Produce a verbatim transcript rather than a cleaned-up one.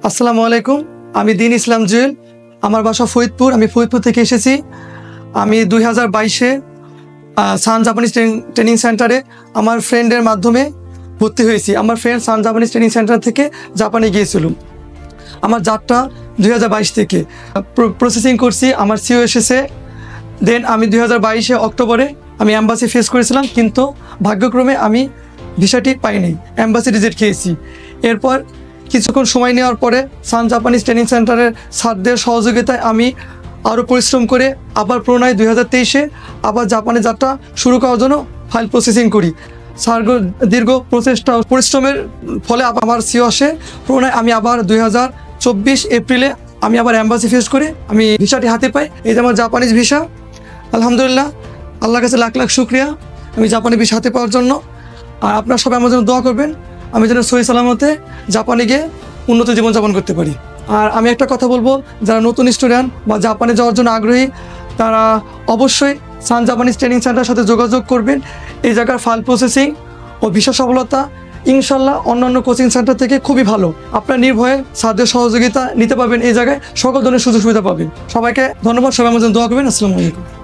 আসসালামু আলাইকুম। আমি দিন ইসলাম জুয়েল। আমার বাসা ফরিদপুর। আমি ফরিদপুর থেকে এসেছি। আমি দুই হাজার বাইশে সান জাপানিজ ট্রেনিং সেন্টারে আমার ফ্রেন্ডের মাধ্যমে ভর্তি হয়েছি। আমার friend Sun Japanese training center থেকে জাপানে গিয়েছিল। আমার যাত্রা দুই হাজার বাইশ থেকে প্রসেসিং করছি। আমার সিও এসেছে। দেন আমি দুই হাজার বাইশে অক্টোবরে আমি অ্যাম্বাসি ফেস করেছিলাম, কিন্তু ভাগ্যক্রমে আমি ভিসাটি পাইনি, অ্যাম্বাসি রিজেক্ট খেয়েছি। এরপর কিছুক্ষণ সময় নেওয়ার পরে সান জাপানিজ ট্রেনিং সেন্টারের স্যারদের সহযোগিতায় আমি আরও পরিশ্রম করে আবার পুনরায় দুই হাজার তেইশে আবার জাপানে যাত্রা শুরু করার জন্য ফাইল প্রসেসিং করি। স্যার দীর্ঘ প্রচেষ্টা পরিশ্রমের ফলে আমার সিও আসে। পুনরায় আমি আবার দুই হাজার চব্বিশ এপ্রিলে আমি আবার অ্যাম্বাসি ফেস করে আমি ভিসাটি হাতে পাই। এই যে আমার জাপানিজ ভিসা। আলহামদুলিল্লাহ, আল্লাহর কাছে লাখ লাখ শুক্রিয়া আমি জাপানি ভিসা হাতে পাওয়ার জন্য। আর আপনারা সবাই আমার জন্য দোয়া করবেন, আমি যেন সহি সালামতে জাপানে গিয়ে উন্নত জীবনযাপন করতে পারি। আর আমি একটা কথা বলবো, যারা নতুন স্টুডেন্ট বা জাপানে যাওয়ার জন্য আগ্রহী, তারা অবশ্যই সান জাপানিজ ট্রেনিং সেন্টারের সাথে যোগাযোগ করবেন। এই জায়গার ফাইল প্রসেসিং ও ভিসা সফলতা ইনশাল্লাহ অন্যান্য কোচিং সেন্টার থেকে খুবই ভালো। আপনার নির্ভয়ে স্যারদের সহযোগিতা নিতে পারবেন। এই জায়গায় সকল ধরনের সুযোগ সুবিধা পাবেন। সবাইকে ধন্যবাদ। সবাই আমার জন্য দোয়া করবেন। আসসালামু আলাইকুম।